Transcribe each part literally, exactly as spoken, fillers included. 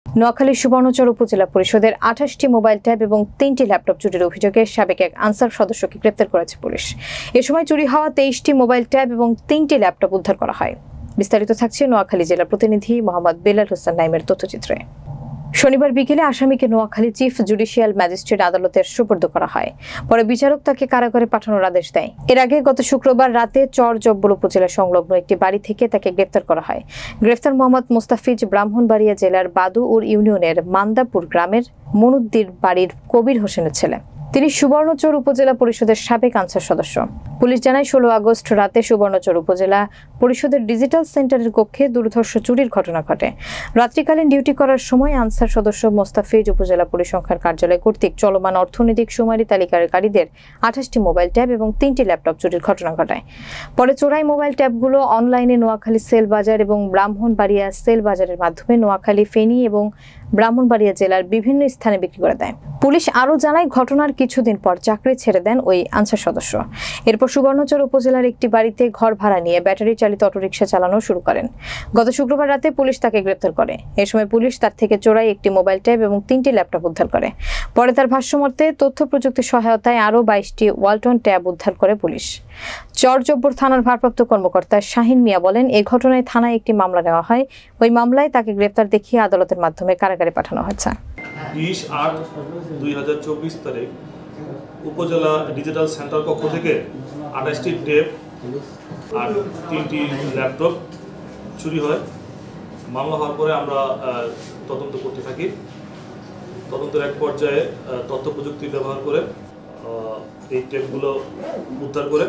নোয়াখালীর সুবর্ণচর উপজেলা পরিষদের আঠাশটি মোবাইল ট্যাব এবং তিনটি ল্যাপটপ চুরির অভিযোগে সাবেক এক আনসার সদস্যকে গ্রেপ্তার করেছে পুলিশ। এ সময় চুরি হওয়া তেইশটি মোবাইল ট্যাব এবং তিনটি ল্যাপটপ উদ্ধার করা হয়। বিস্তারিত থাকছে নোয়াখালী জেলা প্রতিনিধি মোহাম্মদ বেলাল হোসেন নাইমের তথ্যচিত্রে। শনিবার বিকেলে আসামিকে নোয়াখালী চিফ জুডিশিয়াল ম্যাজিস্ট্রেট আদালতের সুপর্দ করা হয়। পরে বিচারক তাকে কারাগারে পাঠানোর আদেশ দেয়। এর আগে গত শুক্রবার রাতে চর জব্বল উপজেলা সংলগ্ন একটি বাড়ি থেকে তাকে গ্রেপ্তার করা হয়। গ্রেফতার মোহাম্মদ মোস্তাফিজ ব্রাহ্মণবাড়িয়া জেলার বাদুউর ইউনিয়নের মান্দাপুর গ্রামের মনুদ্দির বাড়ির কবির হোসেনের ছেলে। তিনি সুবর্ণচর উপজেলা পরিষদের সাবেক আনসার সদস্য। পুলিশ জানায় ষোলো আগস্ট রাতে সুবর্ণচর উপজেলা পরিষদের ডিজিটাল সেন্টারের কক্ষে দুর্ধর্ষ চুরির ঘটনা ঘটে। রাত্রিকালীন ডিউটি করার সময় আনসার সদস্য মোস্তাফিজ উপজেলা পরিসংখ্যান কার্যালয় কর্তৃক চলমান অর্থনৈতিক শুমারি তালিকাকারীদের আঠাশটি মোবাইল ট্যাব এবং তিনটি ল্যাপটপ চুরির ঘটনা ঘটায়। পরে চোরাই মোবাইল ট্যাবগুলো অনলাইনে নোয়াখালী সেল বাজার এবং ব্রাহ্মণবাড়িয়া সেল বাজারের মাধ্যমে নোয়াখালী, ফেনী এবং ব্রাহ্মণবাড়িয়া জেলার বিভিন্ন স্থানে বিক্রি করে দেয়। পুলিশ আরও জানায়, ঘটনার কিছুদিন পর চাকরি ছেড়ে দেন ওই আনসার সদস্য। এরপর সুবর্ণচর উপজেলার একটি বাড়িতে ঘর ভাড়া নিয়ে ব্যাটারি চালিত অটোরিকশা চালানো শুরু করেন। গত শুক্রবার রাতে পুলিশ তাকে গ্রেপ্তার করে। এ সময় পুলিশ তার থেকে চোরাই একটি মোবাইল ট্যাব এবং তিনটি ল্যাপটপ উদ্ধার করে। পরে তার ভাষ্যমতে তথ্য প্রযুক্তি সহায়তায় আরও বাইশটি ওয়ালটন ট্যাব উদ্ধার করে পুলিশ। চরজব্বর থানার ভারপ্রাপ্ত কর্মকর্তা শাহিন মিয়া বলেন, এই ঘটনায় থানায় একটি মামলা নেওয়া হয়। ওই মামলায় তাকে গ্রেপ্তার দেখিয়ে আদালতের মাধ্যমে কারাগারে পাঠানো হয়েছে। বিশ আট দুই হাজার চব্বিশ তারিখ উপজেলা ডিজিটাল সেন্টার পক্ষ থেকে আঠাশটি ট্যাব আর তিনটি ল্যাপটপ চুরি হয়। মামলা হওয়ার পরে আমরা তদন্ত করতে থাকি। তদন্তের এক পর্যায়ে তথ্য প্রযুক্তি ব্যবহার করে এই ট্যাবগুলো উদ্ধার করে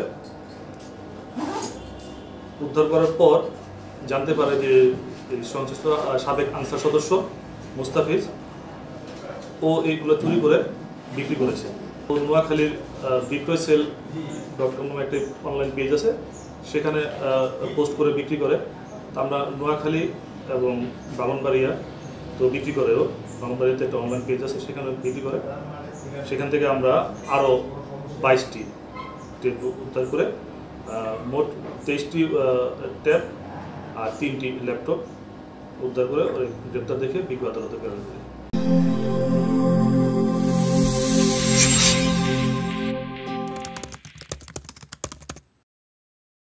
উদ্ধার করার পর জানতে পারে যে সংশ্লিষ্ট সাবেক আনসার সদস্য মুস্তাফিজ ও এইগুলো চুরি করে বিক্রি করেছে। ও নোয়াখালীর বিক্রয় সেল ডট কম নামে একটি অনলাইন পেজ আছে, সেখানে পোস্ট করে বিক্রি করে। আমরা নোয়াখালী এবং ব্রাহ্মণবাড়িয়া তো বিক্রি করেও, ব্রাহ্মণবাড়িয়াতে একটা অনলাইন পেজ আছে, সেখানে বিক্রি করে। সেখান থেকে আমরা আরও বাইশটি ট্যাব উদ্ধার করে মোট তেইশটি ট্যাব আর তিনটি ল্যাপটপ উদ্ধার করে ওই গ্রেপ্তার দেখে বিজ্ঞ আদালতে প্রেরণ করি।